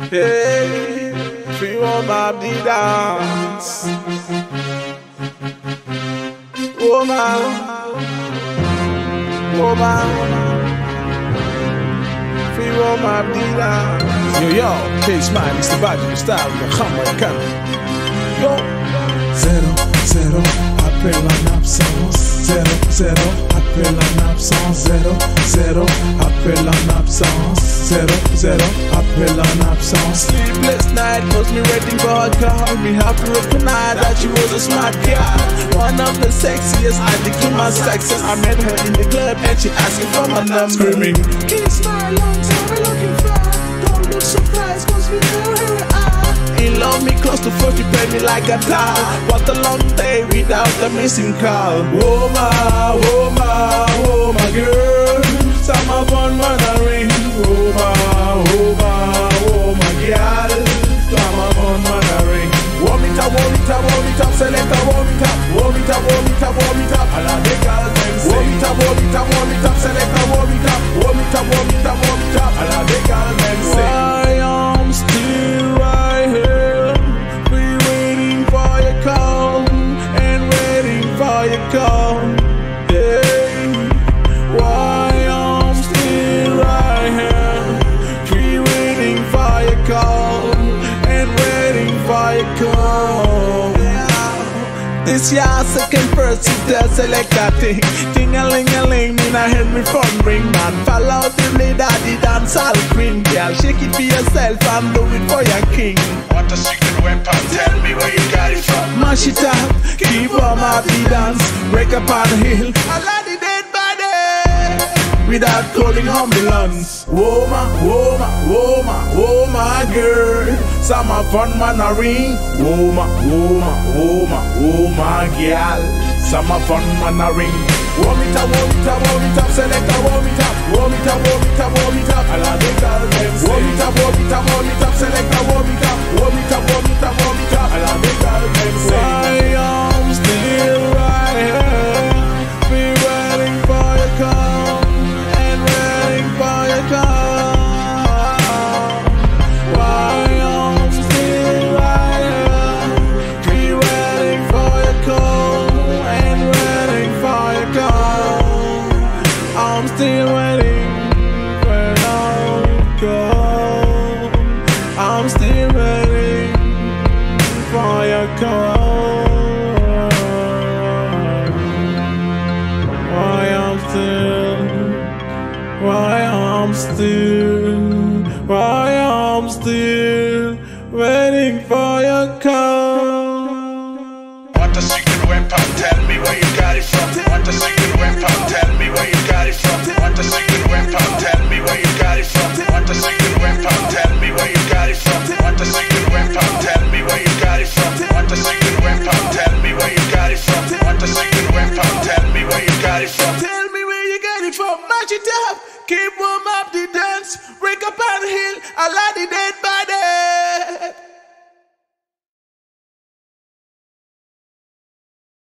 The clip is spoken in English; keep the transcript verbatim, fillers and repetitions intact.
Hey, free Wooma the dance. Wooma, Wooma, free Wooma the dance. Yo, yo, K-Smile, it's the bad in the style. Yo, come on, come. Yo. Zéro, zéro, appel en absence. Zéro, zéro, appel en absence. Zéro, zéro, appel en absence. Zéro, zéro, appel en absence. Sleepless night, was me waiting for her call. Me happy to recognize that she was a smart girl. One of the sexiest, addicted to my sexes. I met her in the club and she asking for my number. Screaming, K-Smile, long time we looking for. Don't look surprised, cause we know who we are. He love me close to forty, pay me like a doll. What a long day without a missing call. Wooma, Wooma, Wooma girl. Some of on man a ring. Wooma, Wooma, Wooma girl. Some of on man a ring. Warm it up, warm it up, warm it up, select a warm it up. Warm it up, warm it up, warm it up. All of the girls them sing. Warm it up, warm it up, warm it up, select a warm it up. Warm it up, warm it up, warm it up. All of the girls them sing. I am still right here, be waiting for your call and waiting for your call. Hey, why I'm still right here, be waiting for your call and waiting for your call. This year second first it does select that thing. Ting-a-ling-a-ling, me na hear me phone ring. Man, fall out the leader, the dance all queen. Girl, shake it for yourself and do it for your king. What a secret weapon, tell me where you got it from. Mash it up, keep on my beat dance. Break up on the hill, I got the dead body without calling ambulance. Wooma, Wooma, Wooma, Wooma girl. Some of fun man a ring. Wooma, Wooma, Wooma, Wooma girl. Some of fun man a ring. Warm it up, warm it up, warm it up, select a warm it up. Warm it up, warm it up, warm it up. All of the girls them sing. Warm it up, warm it up, warm it up, select a warm it up. Warm it up, warm it up, warm it up. All of the girls them sing. I am still right here, be waiting for your call and waiting for your call. Why I'm still right here, be waiting for your call and waiting for your call. I'm still waiting for your call. I'm still waiting for your call. Why I'm still, why I'm still, why I'm still waiting for your call. What a secret weapon, tell me where you got it from. What a secret weapon, tell me where you got it from. What a secret weapon, tell me where you got it from. What a secret weapon, tell me where you got it from. What a secret weapon, tell me where you got it from. What a secret weapon, tell me where you got it from. What a secret weapon, tell me where you got it from. Tell me where you got it from. Match it up, keep on.